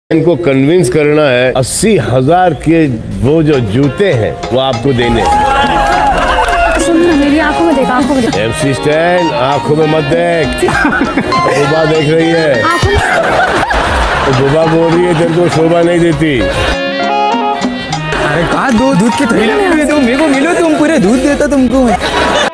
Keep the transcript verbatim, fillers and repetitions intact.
इनको कन्विंस करना है अस्सी हजार के वो जो जूते हैं वो आपको देने। मेरी आंखों में देख, आंखों में देख। एमसी स्टैंड आंखों में मत देख। बुबा देख रही है तो बुबा बोल रही है तेरे को शोभा नहीं देती। अरे कहा दो दूध के थैले दो मेरे को मिलो, तुम पूरे दूध देता तुमको।